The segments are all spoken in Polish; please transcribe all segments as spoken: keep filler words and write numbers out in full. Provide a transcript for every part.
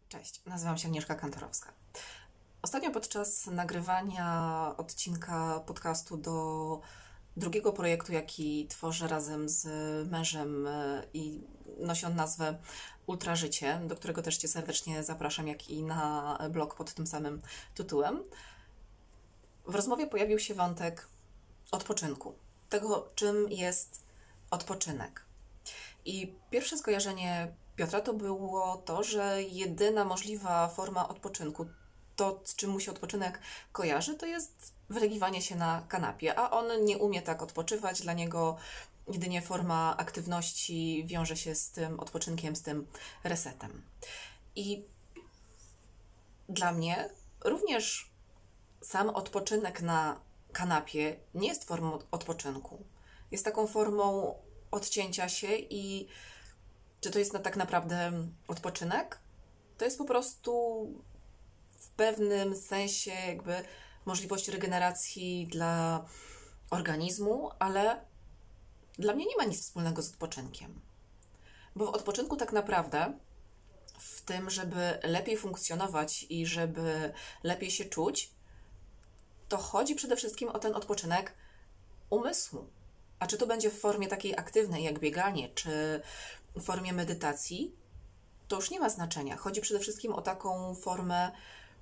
Cześć, nazywam się Agnieszka Kantorowska. Ostatnio podczas nagrywania odcinka podcastu do drugiego projektu, jaki tworzę razem z mężem i nosi on nazwę Ultra Życie, do którego też Cię serdecznie zapraszam, jak i na blog pod tym samym tytułem, w rozmowie pojawił się wątek odpoczynku, tego, czym jest odpoczynek. I pierwsze skojarzenie Piotra to było to, że jedyna możliwa forma odpoczynku, to z czym mu się odpoczynek kojarzy, to jest wylegiwanie się na kanapie, a on nie umie tak odpoczywać. Dla niego jedynie forma aktywności wiąże się z tym odpoczynkiem, z tym resetem. I dla mnie również sam odpoczynek na kanapie nie jest formą odpoczynku. Jest taką formą odcięcia się i czy to jest na tak naprawdę odpoczynek? To jest po prostu w pewnym sensie jakby możliwość regeneracji dla organizmu, ale dla mnie nie ma nic wspólnego z odpoczynkiem. Bo w odpoczynku tak naprawdę, w tym, żeby lepiej funkcjonować i żeby lepiej się czuć, to chodzi przede wszystkim o ten odpoczynek umysłu. A czy to będzie w formie takiej aktywnej jak bieganie, czy w formie medytacji, to już nie ma znaczenia. Chodzi przede wszystkim o taką formę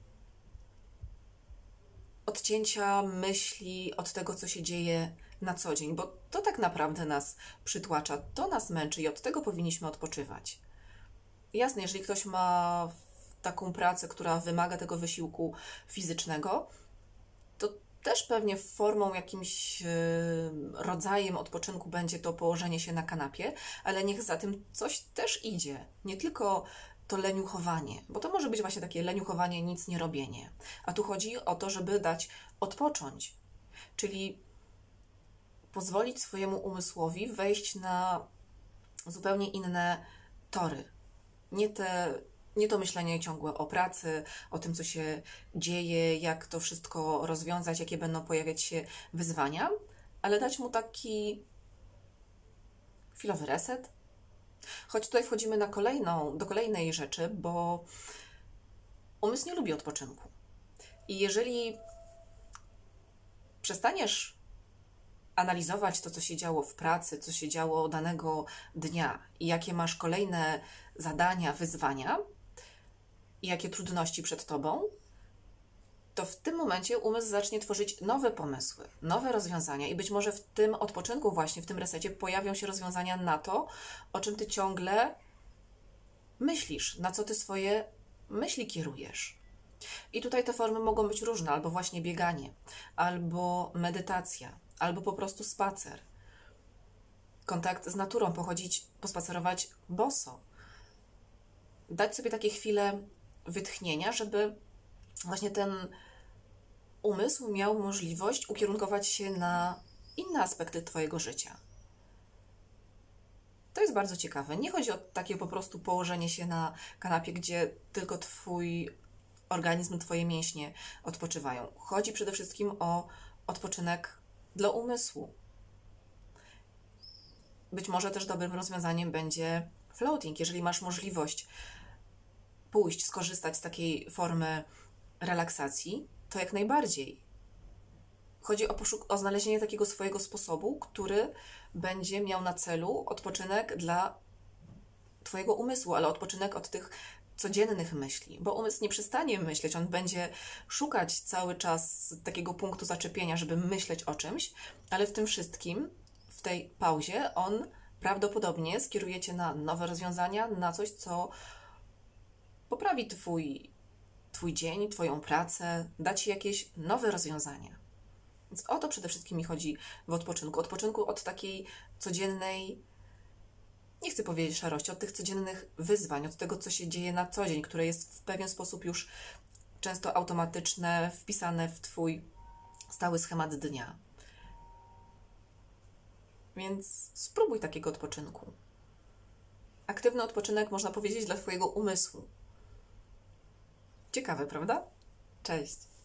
odcięcia myśli od tego, co się dzieje na co dzień, bo to tak naprawdę nas przytłacza, to nas męczy i od tego powinniśmy odpoczywać. Jasne, jeżeli ktoś ma taką pracę, która wymaga tego wysiłku fizycznego, to też pewnie formą, jakimś rodzajem odpoczynku będzie to położenie się na kanapie, ale niech za tym coś też idzie. Nie tylko to leniuchowanie, bo to może być właśnie takie leniuchowanie, nic nie robienie. A tu chodzi o to, żeby dać odpocząć, czyli pozwolić swojemu umysłowi wejść na zupełnie inne tory. Nie te Nie to myślenie ciągłe o pracy, o tym, co się dzieje, jak to wszystko rozwiązać, jakie będą pojawiać się wyzwania, ale dać mu taki chwilowy reset. Choć tutaj wchodzimy na kolejną, do kolejnej rzeczy, bo umysł nie lubi odpoczynku. I jeżeli przestaniesz analizować to, co się działo w pracy, co się działo danego dnia i jakie masz kolejne zadania, wyzwania, i jakie trudności przed Tobą, to w tym momencie umysł zacznie tworzyć nowe pomysły, nowe rozwiązania i być może w tym odpoczynku właśnie, w tym resecie pojawią się rozwiązania na to, o czym Ty ciągle myślisz, na co Ty swoje myśli kierujesz. I tutaj te formy mogą być różne, albo właśnie bieganie, albo medytacja, albo po prostu spacer. Kontakt z naturą, pochodzić, pospacerować boso. Dać sobie takie chwile wytchnienia, żeby właśnie ten umysł miał możliwość ukierunkować się na inne aspekty Twojego życia. To jest bardzo ciekawe. Nie chodzi o takie po prostu położenie się na kanapie, gdzie tylko Twój organizm, Twoje mięśnie odpoczywają. Chodzi przede wszystkim o odpoczynek dla umysłu. Być może też dobrym rozwiązaniem będzie floating, jeżeli masz możliwość pójść, skorzystać z takiej formy relaksacji, to jak najbardziej. Chodzi o, poszuk- o znalezienie takiego swojego sposobu, który będzie miał na celu odpoczynek dla Twojego umysłu, ale odpoczynek od tych codziennych myśli, bo umysł nie przestanie myśleć, on będzie szukać cały czas takiego punktu zaczepienia, żeby myśleć o czymś, ale w tym wszystkim, w tej pauzie, on prawdopodobnie skieruje Cię na nowe rozwiązania, na coś, co poprawi twój, twój dzień, Twoją pracę, da Ci jakieś nowe rozwiązania. Więc o to przede wszystkim mi chodzi w odpoczynku. Odpoczynku od takiej codziennej, nie chcę powiedzieć szarości, od tych codziennych wyzwań, od tego, co się dzieje na co dzień, które jest w pewien sposób już często automatyczne, wpisane w Twój stały schemat dnia. Więc spróbuj takiego odpoczynku. Aktywny odpoczynek, można powiedzieć, dla Twojego umysłu. Ciekawe, prawda? Cześć!